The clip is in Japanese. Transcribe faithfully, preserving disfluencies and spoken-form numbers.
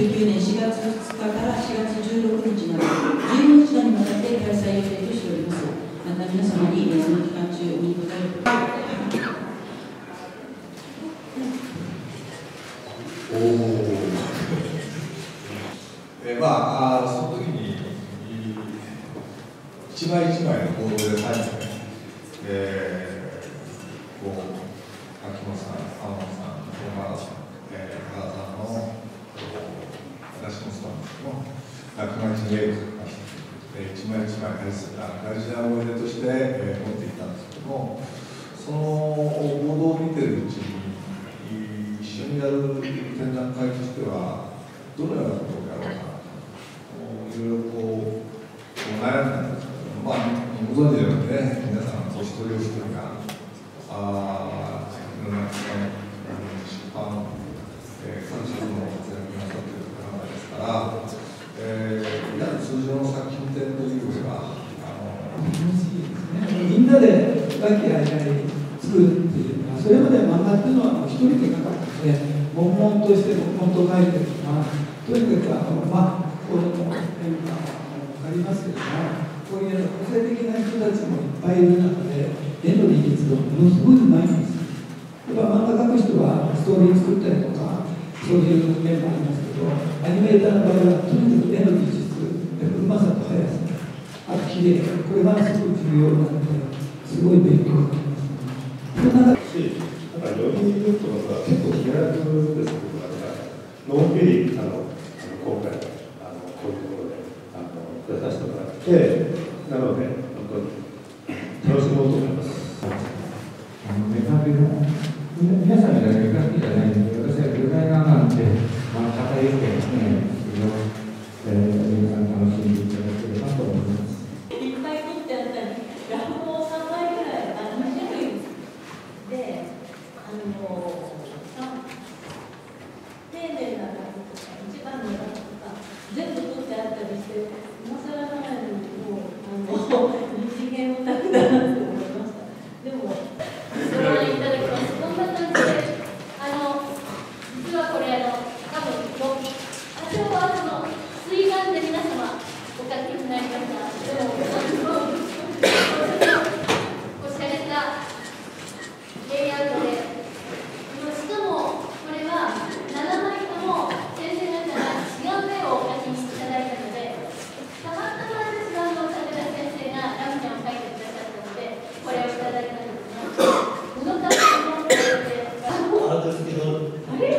きゅうねんしがつふつかからしがつじゅうろくにちまでじゅうごにちかんにわたって開催予定としております。また皆様に、えー、その期間中お見応えをおーえー、まあ、あその時に一枚一枚の行動で最後ね、えー、こう秋元さん、浜野さん、山田さん、えー、原さんの私もそうなんですけども、仲間一名を書きました。一枚一枚大切な大事な思い出として、えー、持っていったんですけども、その報道を見てるうちに一緒にやる展覧会としてはどのようなことをやろうかなといろいろこう悩んだんですけど、まあご存知のようにね、皆さんお一人お一人があいろんな出版、えー、各社の活躍なさっている方ですから、えー、いわゆる通常の作品展というよりはみんなで和気あいあい作るっていうのは、それまで漫画っていうのはもう一人で描かなくて、悶々として悶々と描いてるとか、とにかくあの、まあ、この変化ありますけども、こういう個性的な人たちもいっぱいいる中で、絵の技術がものすごいうまいんです。やっぱ漫画描く人はストーリー作ったりとか、そういう面もありますけど、アニメーターの場合はとにかく絵の技術、うまさと速さ、あと綺麗、これがすごい重要なので、すごい勉強になりますね。その中し、なんか読みに行くことが結構気楽ですけど、のんびりあの今回あのこういうところであの出させてもらって、なので本当に楽しもうと思います。 あのメカビの皆さんがメカビじゃないので、私はデザイナーなんで、まあ、偏ってですね、いろいろ、えー、皆さん楽しんでいただければと思います。 いっぱい撮ってあったり、ラフもさんまいぐらいあの種類で、あの丁寧なラフとか、一番のラフとか、全部撮ってあったりして、今更ながらにもう、あの、二次元オタクだなって思いました。でも、ご覧いただきます。こんな感じで、あの、実はこれ、あの、多分もう、あちらはその、水眼で皆様、お書きになりました。でも、おしゃれたレイアウトで、しかも、これはななまいとも先生方が違う絵をお描きにいただいたので、たまたまですが、武田先生がラムちゃんを描いてくださったので、これをいただいたんですが、この方もこれで、あの、あれ